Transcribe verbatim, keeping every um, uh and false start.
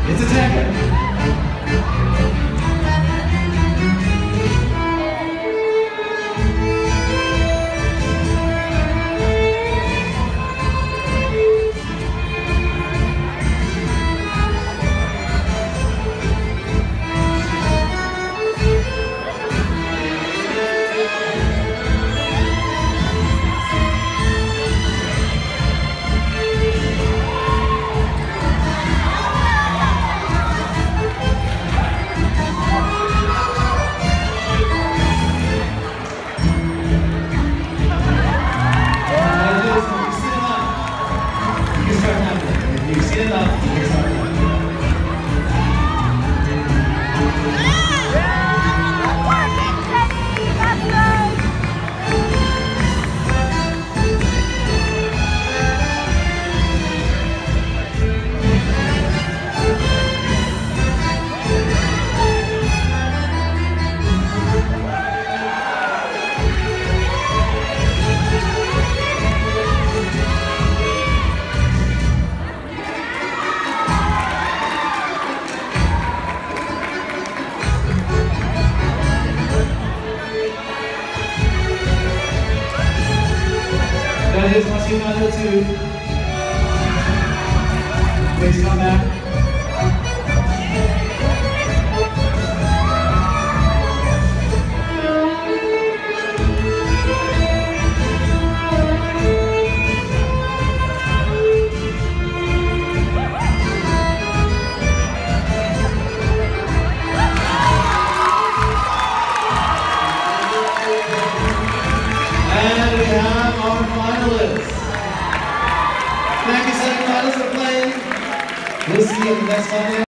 It's a tagger. You've seen enough, you can start now. That is Massimo two. Please come back. And we have our finalists. Thank you, semifinalists, for playing. We'll see you at the next Monday.